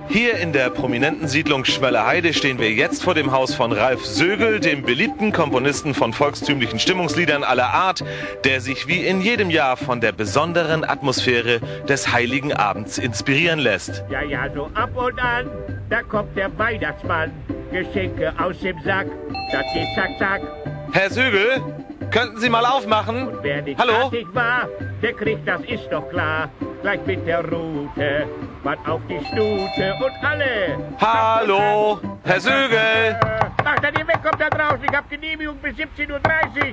Hier in der prominenten Siedlung Schmöllerheide stehen wir jetzt vor dem Haus von Ralf Sögel, dem beliebten Komponisten von volkstümlichen Stimmungsliedern aller Art, der sich wie in jedem Jahr von der besonderen Atmosphäre des Heiligen Abends inspirieren lässt. Ja, so ab und an, da kommt der Weihnachtsmann. Geschenke aus dem Sack, das geht zack, zack. Herr Sögel, könnten Sie mal aufmachen? Und wer nicht Hallo? fertig war, der kriegt, das ist doch klar, gleich mit der Rute, was auf die Stute und alle. Hallo, Herr Sögel. Ach, dann ihr weg, kommt da draußen, ich hab Genehmigung bis 17:30 Uhr.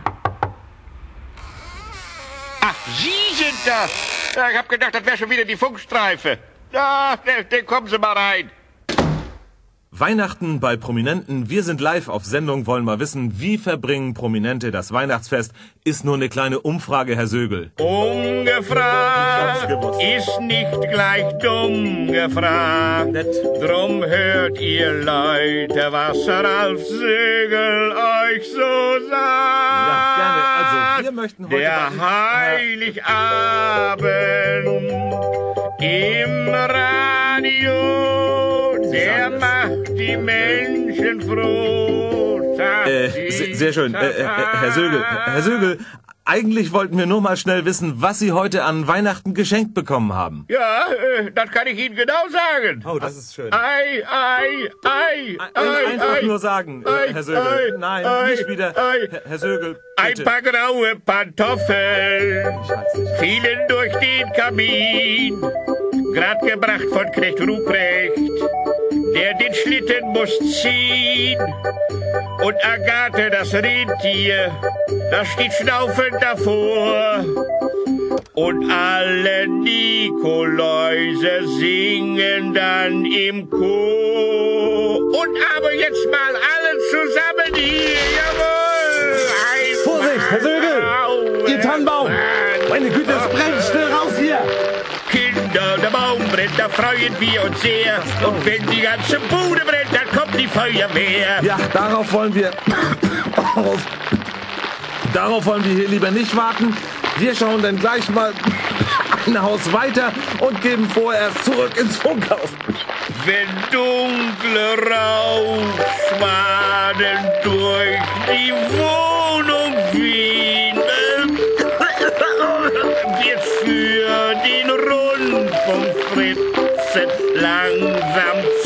Ach, Sie sind das. Ja, ich hab gedacht, das wäre schon wieder die Funkstreife. Ja, dann kommen Sie mal rein. Weihnachten bei Prominenten. Wir sind live auf Sendung, wollen mal wissen, wie verbringen Prominente das Weihnachtsfest? Ist nur eine kleine Umfrage, Herr Sögel. Ungefragt ist nicht gleich dumm gefragt. Drum hört ihr Leute, was Ralf Sögel euch so sagt. Ja, gerne. Also, wir möchten heute der Heiligabend im Radio, der macht die Menschen froh. Sehr schön. Herr Sögel, eigentlich wollten wir nur mal schnell wissen, was Sie heute an Weihnachten geschenkt bekommen haben. Ja, das kann ich Ihnen genau sagen. Oh, das ist schön. Einfach nur sagen, Herr Sögel. Nein, nicht wieder. Herr Sögel, bitte. Ein paar graue Pantoffeln fielen durch den Kamin, grad gebracht von Knecht Ruprecht, der den Schlitten muss ziehen. Und Agathe, das Rentier, das steht schnaufend davor. Und alle Nikoläuse singen dann im Chor. Und aber jetzt mal alle zusammen hier, jawohl! Vorsicht, Herr Sögel! Ihr Tannenbaum! Meine Güte, es brennt! Schnell raus hier! Kinder, der Baum brennt, da freuen wir uns sehr. Und wenn die ganze Bude brennt, dann kommt die Feuerwehr. Ja, darauf wollen wir hier lieber nicht warten. Wir schauen dann gleich mal ein Haus weiter und geben vorerst zurück ins Funkhaus. Wenn dunkle Rauchschwaden durch die Wohnung wehen, wird für den Rundfunkfritzen langsam